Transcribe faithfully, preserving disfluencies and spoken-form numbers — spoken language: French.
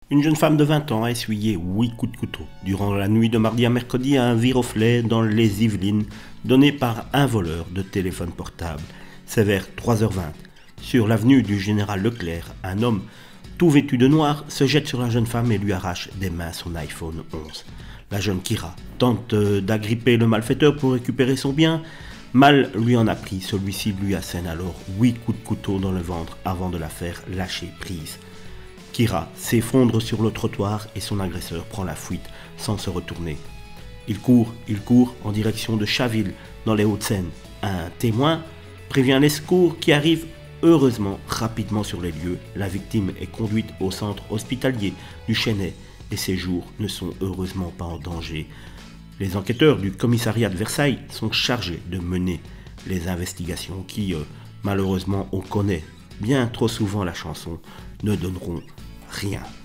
Une jeune femme de vingt ans a essuyé huit coups de couteau durant la nuit de mardi à mercredi à un viroflay dans les Yvelines donné par un voleur de téléphone portable. C'est vers trois heures vingt. Sur l'avenue du Général Leclerc, un homme tout vêtu de noir se jette sur la jeune femme et lui arrache des mains son iPhone onze. La jeune Kira tente d'agripper le malfaiteur pour récupérer son bien. Mal lui en a pris, celui-ci lui assène alors huit coups de couteau dans le ventre avant de la faire lâcher prise. Kira s'effondre sur le trottoir et son agresseur prend la fuite sans se retourner. Il court, il court en direction de Chaville, dans les Hauts-de-Seine. Un témoin prévient les secours qui arrivent heureusement rapidement sur les lieux. La victime est conduite au centre hospitalier du Chesnay et ses jours ne sont heureusement pas en danger. Les enquêteurs du commissariat de Versailles sont chargés de mener les investigations qui, euh, malheureusement, on connaît bien trop souvent la chanson, ne donneront rien.